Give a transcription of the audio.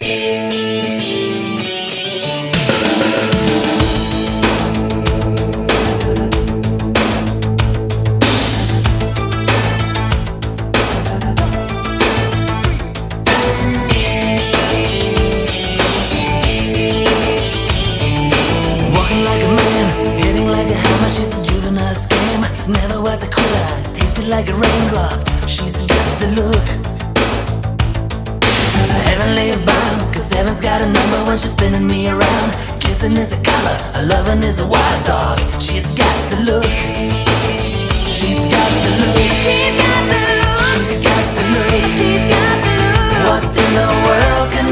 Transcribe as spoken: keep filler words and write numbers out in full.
Never was a quitter, tasted like a raindrop. She's got the look, heavenly bound, cause heaven's got a number when she's spinning me around. Kissing is a color, a loving is a wild dog. She's got the look, she's got the look, she's got the look, she's got the look, she's got the look. What in the world can